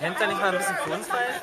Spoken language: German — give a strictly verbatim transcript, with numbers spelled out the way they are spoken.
Könnt ihr nicht mal ein bisschen für uns pfeifen?